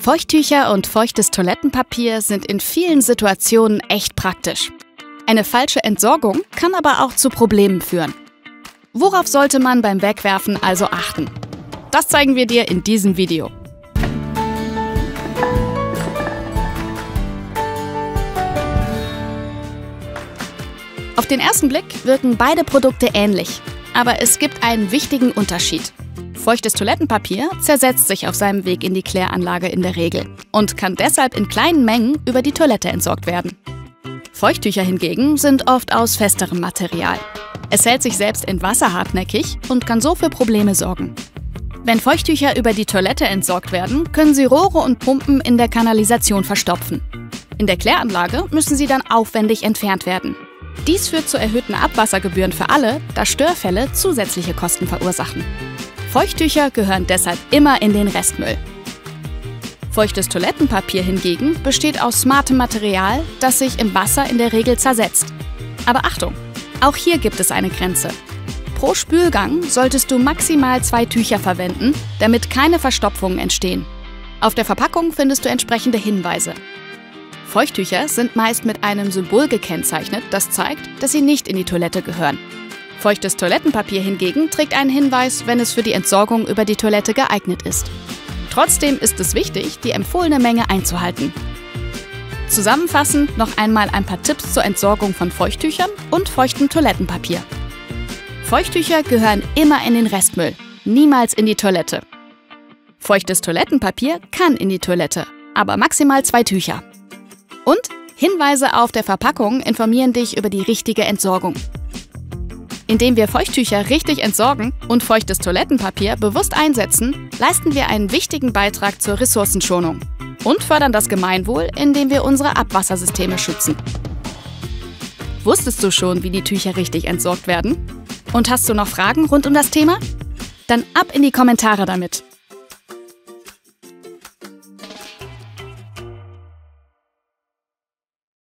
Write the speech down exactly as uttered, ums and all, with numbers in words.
Feuchttücher und feuchtes Toilettenpapier sind in vielen Situationen echt praktisch. Eine falsche Entsorgung kann aber auch zu Problemen führen. Worauf sollte man beim Wegwerfen also achten? Das zeigen wir dir in diesem Video. Auf den ersten Blick wirken beide Produkte ähnlich, aber es gibt einen wichtigen Unterschied. Feuchtes Toilettenpapier zersetzt sich auf seinem Weg in die Kläranlage in der Regel und kann deshalb in kleinen Mengen über die Toilette entsorgt werden. Feuchttücher hingegen sind oft aus festerem Material. Es hält sich selbst in Wasser hartnäckig und kann so für Probleme sorgen. Wenn Feuchttücher über die Toilette entsorgt werden, können sie Rohre und Pumpen in der Kanalisation verstopfen. In der Kläranlage müssen sie dann aufwendig entfernt werden. Dies führt zu erhöhten Abwassergebühren für alle, da Störfälle zusätzliche Kosten verursachen. Feuchttücher gehören deshalb immer in den Restmüll. Feuchtes Toilettenpapier hingegen besteht aus smartem Material, das sich im Wasser in der Regel zersetzt. Aber Achtung, auch hier gibt es eine Grenze. Pro Spülgang solltest du maximal zwei Tücher verwenden, damit keine Verstopfungen entstehen. Auf der Verpackung findest du entsprechende Hinweise. Feuchttücher sind meist mit einem Symbol gekennzeichnet, das zeigt, dass sie nicht in die Toilette gehören. Feuchtes Toilettenpapier hingegen trägt einen Hinweis, wenn es für die Entsorgung über die Toilette geeignet ist. Trotzdem ist es wichtig, die empfohlene Menge einzuhalten. Zusammenfassend noch einmal ein paar Tipps zur Entsorgung von Feuchttüchern und feuchtem Toilettenpapier. Feuchttücher gehören immer in den Restmüll, niemals in die Toilette. Feuchtes Toilettenpapier kann in die Toilette, aber maximal zwei Tücher. Und Hinweise auf der Verpackung informieren dich über die richtige Entsorgung. Indem wir Feuchttücher richtig entsorgen und feuchtes Toilettenpapier bewusst einsetzen, leisten wir einen wichtigen Beitrag zur Ressourcenschonung und fördern das Gemeinwohl, indem wir unsere Abwassersysteme schützen. Wusstest du schon, wie die Tücher richtig entsorgt werden? Und hast du noch Fragen rund um das Thema? Dann ab in die Kommentare damit!